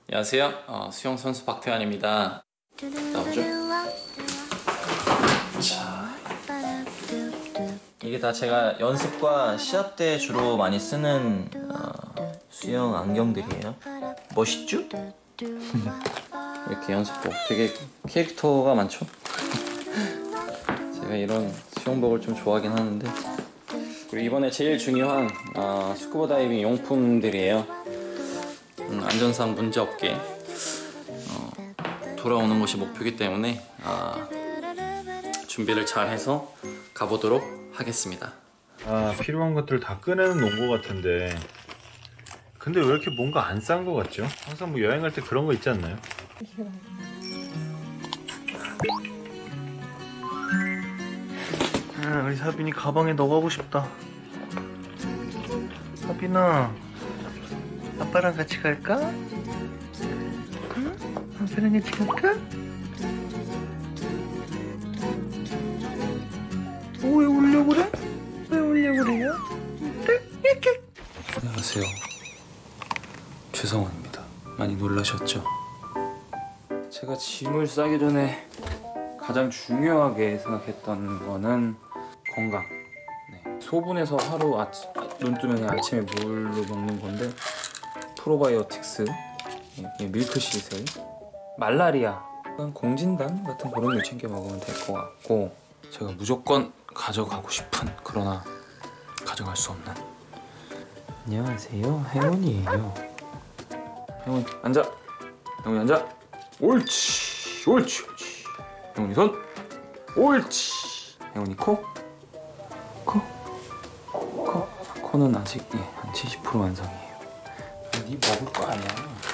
안녕하세요. 수영 선수 박태환입니다. 나오죠? 자, 이게 다 제가 연습과 시합 때 주로 많이 쓰는 수영 안경들이에요. 멋있죠? 이렇게 연습복 되게 캐릭터가 많죠? 제가 이런 수영복을 좀 좋아하긴 하는데, 그리고 이번에 제일 중요한 스쿠버 다이빙 용품들이에요. 안전상 문제없게 돌아오는 것이 목표이기 때문에 준비를 잘 해서 가보도록 하겠습니다. 필요한 것들 다 꺼내놓은 것 같은데, 근데 왜 이렇게 뭔가 안 싼 것 같죠? 항상 뭐 여행 갈 때 그런 거 있지 않나요? 우리 사빈이 가방에 넣어가고 싶다. 사빈아, 아빠랑 같이 갈까? 응? 아빠랑 같이 갈까? 왜 울려고 그래? 왜 울려고 그래요? 이렇게. 안녕하세요. 최성원입니다. 많이 놀라셨죠? 제가 짐을 싸기 전에 가장 중요하게 생각했던 거는 건강. 소분해서 하루 눈 뜨면 아침에 물로 먹는 건데, 프로바이오틱스, 밀크시슬, 말라리아, 공진단 같은 그런 걸 챙겨 먹으면 될 것 같고, 제가 무조건 가져가고 싶은, 그러나 가져갈 수 없는. 안녕하세요, 혜원이에요. 혜원 앉아. 혜원이 앉아. 옳지, 옳지, 옳지. 혜원이 손. 옳지. 혜원이 코. 코는 아직 한 70% 완성이에요. 네 먹을 거 아니야.